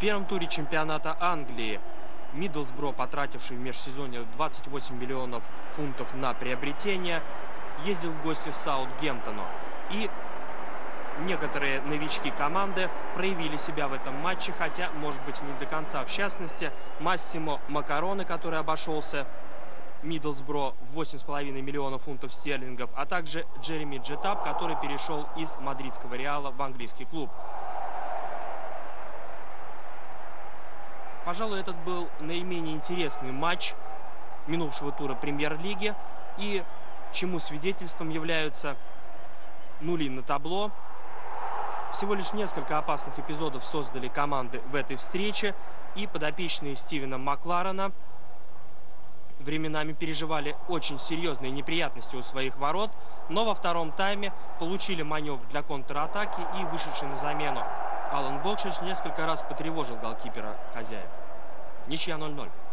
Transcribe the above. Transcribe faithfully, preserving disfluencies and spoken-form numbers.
первом туре чемпионата Англии Миддлсбро, потративший в межсезонье двадцать восемь миллионов фунтов на приобретение, ездил в гости к Саутгемптону. И некоторые новички команды проявили себя в этом матче, хотя, может быть, не до конца. В частности, Массимо Макароне, который обошелся Миддлсбро в восемь с половиной миллионов фунтов стерлингов, а также Джереми Джетап, который перешел из мадридского Реала в английский клуб. Пожалуй, этот был наименее интересный матч минувшего тура премьер-лиги, и чему свидетельством являются нули на табло. Всего лишь несколько опасных эпизодов создали команды в этой встрече, и подопечные Стивена Макларена временами переживали очень серьезные неприятности у своих ворот, но во втором тайме получили маневр для контратаки, и вышедший на замену Алан Бокшич несколько раз потревожил голкипера хозяев. Ничья ноль ноль.